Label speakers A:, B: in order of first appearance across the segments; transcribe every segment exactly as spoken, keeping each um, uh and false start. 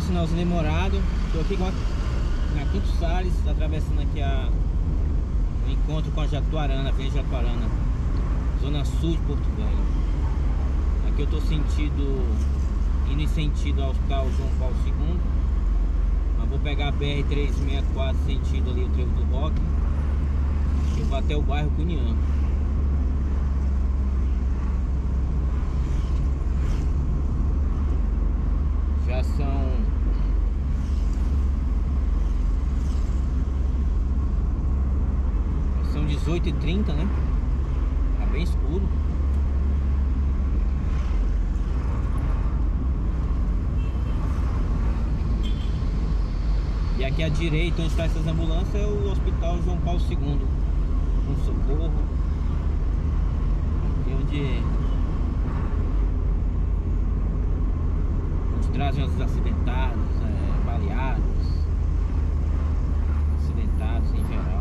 A: sinalzinho demorado. Tô aqui com a, na Campos Sales, atravessando aqui a, o encontro com a Jatuarana, Avenida Jatuarana, zona sul de Porto Velho. Aqui eu tô sentido, indo em sentido ao Hospital João Paulo segundo. Mas vou pegar a B R trezentos e sessenta e quatro sentido ali o Trevo do Roque. Eu vou até o bairro Cunhã. Já são São dezoito e trinta, né? Tá bem escuro. E aqui à direita, onde está essas ambulâncias, é o Hospital João Paulo segundo, com socorro. Aqui onde onde trazem os acidentados, é, baleados, acidentados em geral.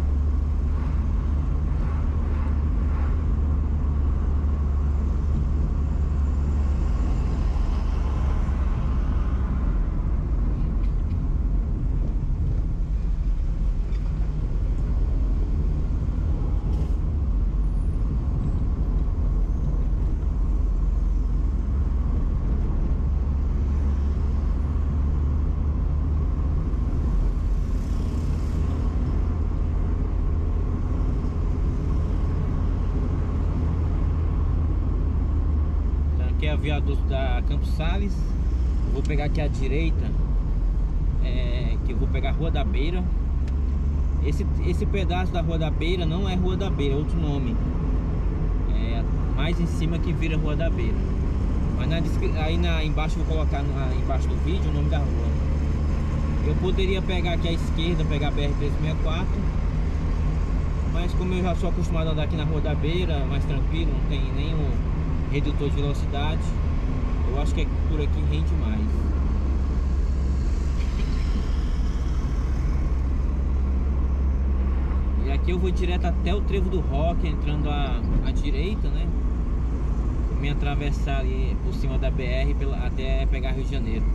A: Aqui é o viaduto da Campos Sales. Eu vou pegar aqui à direita, é, que eu vou pegar a Rua da Beira. Esse, esse pedaço da Rua da Beira não é Rua da Beira, é outro nome. É mais em cima que vira Rua da Beira. Mas na, aí na, embaixo eu vou colocar na, embaixo do vídeo o nome da rua. Eu poderia pegar aqui à esquerda, pegar a B R trezentos e sessenta e quatro. Mas como eu já sou acostumado a andar aqui na Rua da Beira, mais tranquilo, não tem nenhum redutor de velocidade, eu acho que é por aqui rende mais. E aqui eu vou direto até o Trevo do Roque, entrando à, à direita, né? Vou me atravessar ali por cima da B R pela, até pegar Rio de Janeiro.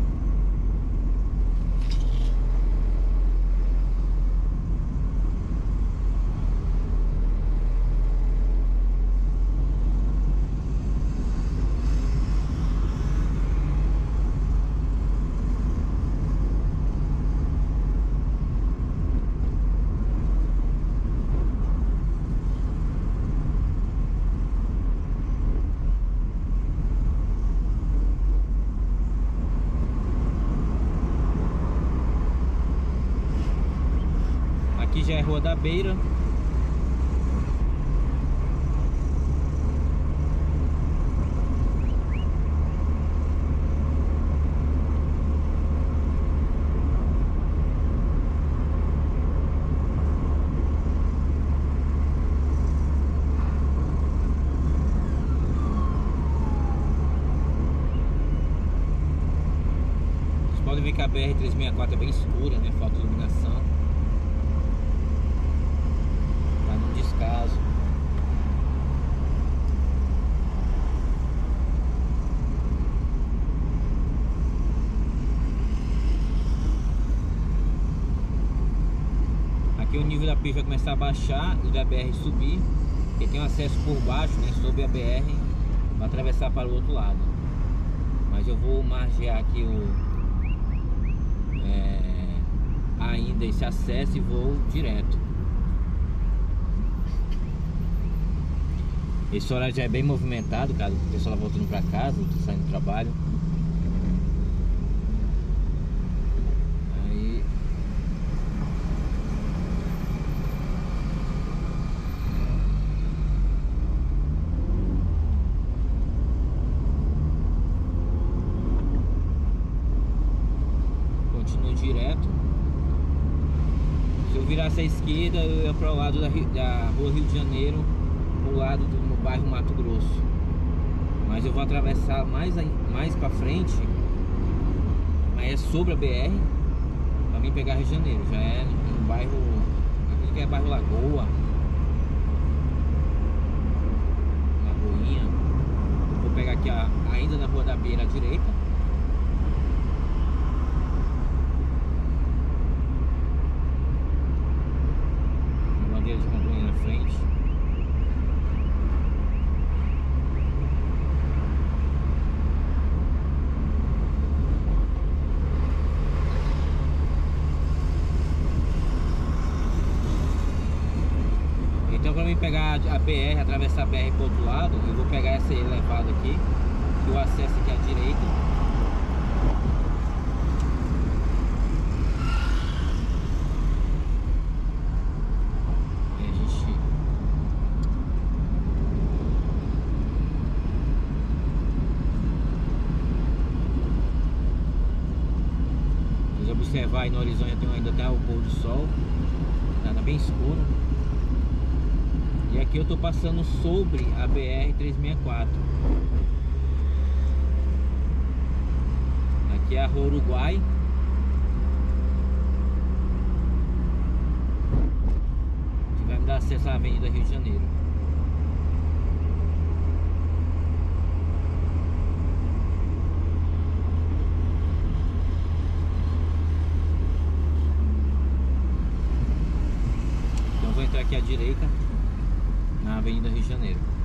A: Aqui já é Rua da Beira. Vocês podem ver que a B R trezentos e sessenta e quatro é bem escura, né? Falta iluminação. Descaso. Aqui o nível da pista vai começar a baixar e da B R subir, porque tem um acesso por baixo, né, sobre a B R para atravessar para o outro lado. Mas eu vou margear aqui o é, ainda esse acesso e vou direto. Esse horário já é bem movimentado, cara. O pessoal tá voltando pra casa, tá saindo do trabalho. Aí continuo direto. Se eu virasse à esquerda, eu ia para o lado da, da Rua Rio de Janeiro, pro lado do no bairro Mato Grosso. Mas eu vou atravessar mais, mais pra frente, mas é sobre a B R, pra mim pegar Rio de Janeiro. Já é no bairro, aqui que é bairro Lagoa, Lagoinha. Eu vou pegar aqui a, ainda na Rua da Beira à direita. pegar a B R, atravessar a B R pro outro lado, eu vou pegar essa elevada aqui, que o acesso aqui à direita. E a gente... Se você observar aí no horizonte, tem ainda até o pôr do sol. Tá bem escuro. E aqui eu tô passando sobre a B R trezentos e sessenta e quatro. Aqui é a Rua Uruguai. Que vai me dar acesso à Avenida Rio de Janeiro. Então vou entrar aqui à direita na Avenida Rio de Janeiro.